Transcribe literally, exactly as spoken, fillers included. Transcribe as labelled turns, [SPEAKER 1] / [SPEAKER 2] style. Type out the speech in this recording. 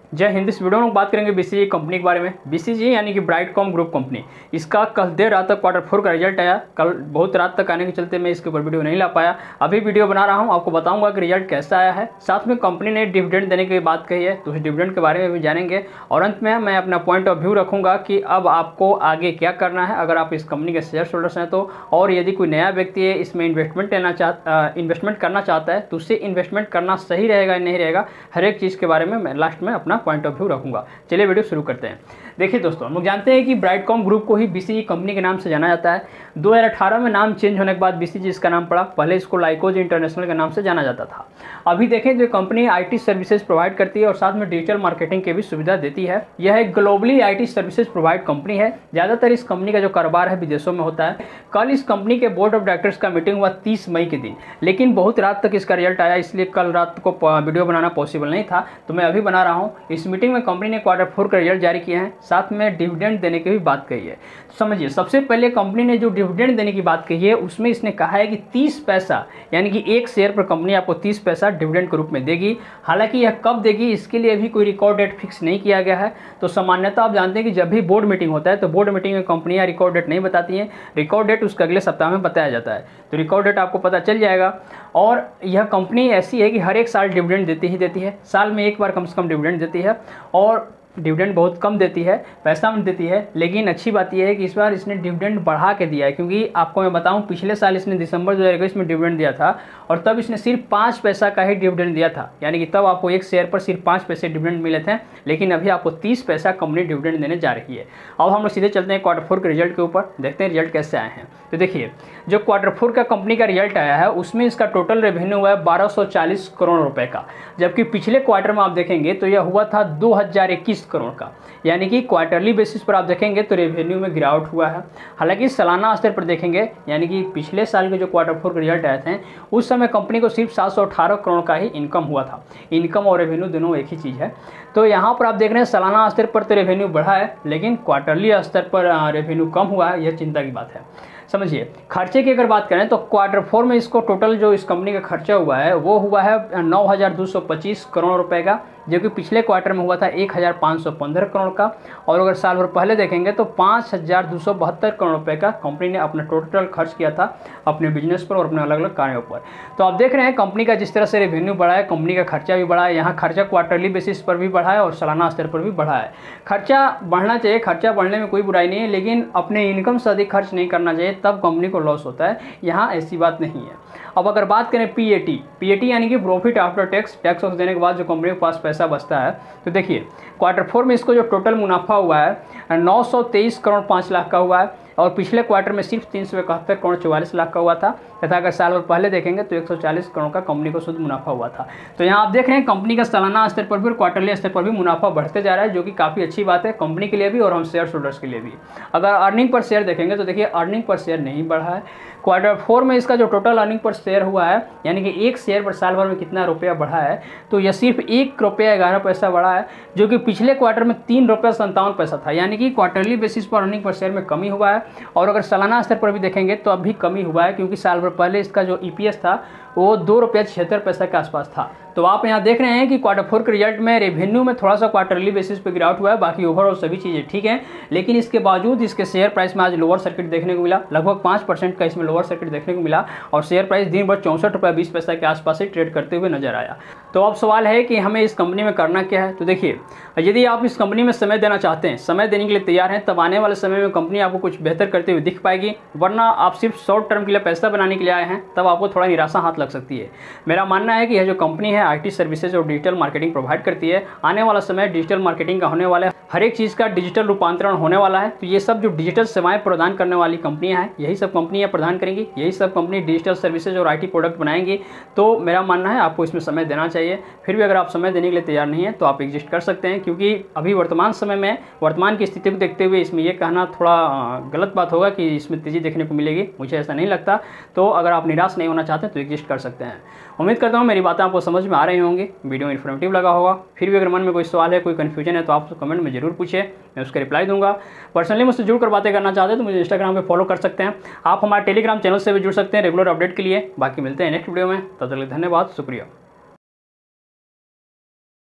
[SPEAKER 1] जय हिंद। इस वीडियो में बात करेंगे बीसीजी कंपनी के बारे में। बीसीजी यानी कि ब्राइटकॉम ग्रुप कंपनी, इसका कल देर रात तक क्वार्टर फोर का रिजल्ट आया। कल बहुत रात तक आने के चलते मैं इसके ऊपर वीडियो नहीं ला पाया। अभी वीडियो बना रहा हूं, आपको बताऊंगा कि रिजल्ट कैसा आया है। साथ में कंपनी ने डिविडेंड देने की बात कही है, तो उस डिविडेंड के बारे में भी जानेंगे। और अंत में मैं अपना पॉइंट ऑफ व्यू रखूंगा कि अब आपको आगे क्या करना है अगर आप इस कंपनी के शेयर होल्डर्स हैं तो। और यदि कोई नया व्यक्ति है इसमें इन्वेस्टमेंट लेना चाहता इन्वेस्टमेंट करना चाहता है तो उससे इन्वेस्टमेंट करना सही रहेगा नहीं रहेगा, हर एक चीज़ के बारे में मैं लास्ट में अपना पॉइंट ऑफ व्यू रखूंगा। चलिए वीडियो शुरू करते हैं। देखिए दोस्तों, हम लोग जानते हैं कि ब्राइटकॉम ग्रुप को ही बीसीजी कंपनी के नाम से जाना जाता है। दो हज़ार अठारह में नाम चेंज होने के बाद बीसीजी इसका नाम पड़ा। पहले इसको लाइकोज इंटरनेशनल के नाम से जाना जाता था। अभी देखें तो कंपनी आईटी सर्विसेज प्रोवाइड करती है और साथ में डिजिटल मार्केटिंग की भी सुविधा देती है। यह एक globally IT services provide company है। ज़्यादातर इस कंपनी का जो कारोबार है विदेशों में होता है। कल इस कंपनी के बोर्ड ऑफ डायरेक्टर्स का मीटिंग हुआ तीस मई के दिन, लेकिन बहुत रात तक इसका रिजल्ट आया, इसलिए कल रात को वीडियो बनाना पॉसिबल नहीं था, तो मैं अभी बना रहा हूँ। इस मीटिंग में कंपनी ने क्वार्टर फोर का रिजल्ट जारी किया है, साथ में डिविडेंड देने की भी बात कही है। समझिए, सबसे पहले कंपनी ने जो डिविडेंड देने की बात कही है उसमें इसने कहा है कि तीस पैसा यानी कि एक शेयर पर कंपनी आपको तीस पैसा डिविडेंड के रूप में देगी। हालांकि यह कब देगी इसके लिए अभी कोई रिकॉर्ड डेट फिक्स नहीं किया गया है। तो सामान्यतः आप जानते हैं कि जब भी बोर्ड मीटिंग होता है तो बोर्ड मीटिंग में कंपनियां रिकॉर्ड डेट नहीं बताती हैं। रिकॉर्ड डेट उसके अगले सप्ताह में बताया जाता है, तो रिकॉर्ड डेट आपको पता चल जाएगा। और यह कंपनी ऐसी है कि हर एक साल डिविडेंड देती ही देती है, साल में एक बार कम से कम डिविडेंड देती है। और डिविडेंड बहुत कम देती है, पैसा में देती है, लेकिन अच्छी बात यह है कि इस बार इसने डिविडेंड बढ़ा के दिया है। क्योंकि आपको मैं बताऊं, पिछले साल इसने दिसंबर दो हज़ार इक्कीस में डिविडेंड दिया था और तब इसने सिर्फ पाँच पैसा का ही डिविडेंड दिया था, यानी कि तब आपको एक शेयर पर सिर्फ पाँच पैसे डिविडेंड मिले थे। लेकिन अभी आपको तीस पैसा कंपनी डिविडेंड देने जा रही है। अब हम लोग सीधे चलते हैं क्वार्टर फोर के रिजल्ट के ऊपर, देखते हैं रिजल्ट कैसे आए हैं। तो देखिए, जो क्वार्टर फोर का कंपनी का रिजल्ट आया है उसमें इसका टोटल रेवेन्यू हुआ है बारह सौ चालीस करोड़ रुपए का, जबकि पिछले क्वार्टर में आप देखेंगे तो यह हुआ था दो हज़ार इक्कीस करोड़ का। यानी कि क्वार्टरली बेसिस पर आप देखेंगे तो रेवेन्यू में गिरावट हुआ है। हालांकि सालाना स्तर पर देखेंगे, यानी कि पिछले साल के जो क्वार्टर फोर के रिजल्ट आए थे उस समय कंपनी को सिर्फ सात सौ अठारह करोड़ का ही इनकम हुआ था। इनकम और रेवेन्यू दोनों एक ही चीज़ है। तो यहाँ पर आप देख रहे हैं सालाना स्तर पर तो रेवेन्यू बढ़ा है, लेकिन क्वार्टरली स्तर पर रेवेन्यू कम हुआ है, यह चिंता की बात है। समझिए, खर्चे की अगर बात करें तो क्वार्टर फोर में इसको टोटल जो इस कंपनी का खर्चा हुआ है वो हुआ है नौ हज़ार दो सौ पच्चीस करोड़ रुपए का, जो कि पिछले क्वार्टर में हुआ था एक हज़ार पाँच सौ पंद्रह करोड़ का। और अगर साल भर पहले देखेंगे तो पाँच हज़ार दो सौ बहत्तर करोड़ रुपए का कंपनी ने अपना टोटल खर्च किया था अपने बिजनेस पर और अपने अलग अलग कार्यों पर। तो आप देख रहे हैं कंपनी का जिस तरह से रेवेन्यू बढ़ा है, कंपनी का खर्चा भी बढ़ा है। यहाँ खर्चा क्वार्टरली बेसिस पर भी बढ़ा है और सालाना स्तर पर भी बढ़ा है। खर्चा बढ़ना चाहिए, खर्चा बढ़ने में कोई बुराई नहीं है, लेकिन अपने इनकम से अधिक खर्च नहीं करना चाहिए, तब कंपनी को लॉस होता है। यहाँ ऐसी बात नहीं है। अब अगर बात करें पीएटी, पीएटी यानी कि प्रॉफिट आफ्टर टैक्स, टैक्स देने के बाद जो कंपनी के पास पैसा बचता है, तो देखिए क्वार्टर फोर में इसको जो टोटल मुनाफा हुआ है नौ सौ तेईस करोड़ पाँच लाख का हुआ है और पिछले क्वार्टर में सिर्फ तीन सौ इकहत्तर करोड़ चौवालीस लाख का हुआ था। तथा अगर साल भर पहले देखेंगे तो एक सौ चालीस करोड़ का कंपनी को शुद्ध मुनाफा हुआ था। तो यहाँ आप देख रहे हैं कंपनी का सालाना स्तर पर भी और क्वार्टरली स्तर पर भी मुनाफा बढ़ते जा रहा है, जो कि काफ़ी अच्छी बात है कंपनी के लिए भी और हम शेयर होल्डर्स के लिए भी। अगर अर्निंग पर शेयर देखेंगे तो देखिए अर्निंग पर शेयर नहीं बढ़ा है। क्वार्टर फोर में इसका जो टोटल अर्निंग पर शेयर हुआ है, यानी कि एक शेयर पर साल भर में कितना रुपया बढ़ा है, तो यह सिर्फ एक रुपया ग्यारह पैसा बढ़ा है, जो कि पिछले क्वार्टर में तीन रुपया संतावन पैसा था। यानी कि क्वार्टरली बेसिस पर अर्निंग पर शेयर में कमी हुआ है। और अगर सालाना स्तर पर भी देखेंगे तो अब भी कमी हुआ है, क्योंकि साल भर पहले इसका जो ईपीएस था वो दो रुपया छिहत्तर पैसा के आसपास था। तो आप यहाँ देख रहे हैं कि क्वार्टर फोर के रिजल्ट में रेवेन्यू में थोड़ा सा क्वार्टरली बेसिस पे गिरावट हुआ है, बाकी ओवरऑल सभी चीज़ें ठीक हैं। लेकिन इसके बावजूद इसके शेयर प्राइस में आज लोअर सर्किट देखने को मिला, लगभग पाँच परसेंट का इसमें लोअर सर्किट देखने को मिला और शेयर प्राइस दिन भर चौंसठ रुपया बीस पैसा के आसपास ही ट्रेड करते हुए नजर आया। तो अब सवाल है कि हमें इस कंपनी में करना क्या है। तो देखिए, यदि आप इस कंपनी में समय देना चाहते हैं, समय देने के लिए तैयार हैं, तब आने वाले समय में कंपनी आपको कुछ बेहतर करते हुए दिख पाएगी। वरना आप सिर्फ शॉर्ट टर्म के लिए पैसा बनाने के लिए आए हैं, तब आपको थोड़ा निराशा हाथ लग सकती है। मेरा मानना है कि यह जो कंपनी है आईटी सर्विसेज और डिजिटल मार्केटिंग प्रोवाइड करती है, आने वाला समय डिजिटल मार्केटिंग का होने वाला है, हर एक चीज़ का डिजिटल रूपांतरण होने वाला है। तो ये सब जो डिजिटल सेवाएं प्रदान करने वाली कंपनियां हैं, यही सब कंपनियां प्रदान करेंगी, यही सब कंपनी डिजिटल सर्विसेज और आईटी प्रोडक्ट बनाएंगी। तो मेरा मानना है आपको इसमें समय देना चाहिए। फिर भी अगर आप समय देने के लिए तैयार नहीं है तो आप एग्जिस्ट कर सकते हैं, क्योंकि अभी वर्तमान समय में वर्तमान की स्थिति को देखते हुए इसमें यह कहना थोड़ा गलत बात होगा कि इसमें तेज़ी देखने को मिलेगी, मुझे ऐसा नहीं लगता। तो अगर आप निराश नहीं होना चाहते तो एग्जिस्ट कर सकते हैं। उम्मीद करता हूँ मेरी बातें आपको समझ में आ रही होंगी, वीडियो इन्फॉर्मेटिव लगा होगा। फिर भी अगर मन में कोई सवाल है, कोई कन्फ्यूजन है तो आप कमेंट में जरूर पूछिए, मैं उसका रिप्लाई दूंगा। पर्सनली मुझसे जुड़कर बातें करना चाहते हैं तो मुझे इंस्टाग्राम पे फॉलो कर सकते हैं। आप हमारे टेलीग्राम चैनल से भी जुड़ सकते हैं रेगुलर अपडेट के लिए। बाकी मिलते हैं नेक्स्ट वीडियो में, तब तक के लिए धन्यवाद, शुक्रिया।